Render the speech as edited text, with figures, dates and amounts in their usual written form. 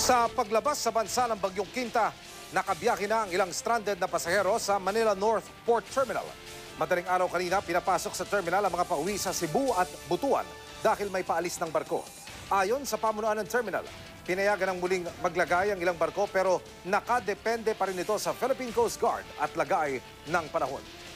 Sa paglabas sa bansa ng Bagyong Quinta, nakabiyahe na ang ilang stranded na pasahero sa Manila North Port Terminal. Madaling araw kanina, pinapasok sa terminal ang mga pauwi sa Cebu at Butuan dahil may paalis ng barko. Ayon sa pamunuan ng terminal, pinayagan ng muling maglagay ang ilang barko pero nakadepende pa rin ito sa Philippine Coast Guard at lagay ng panahon.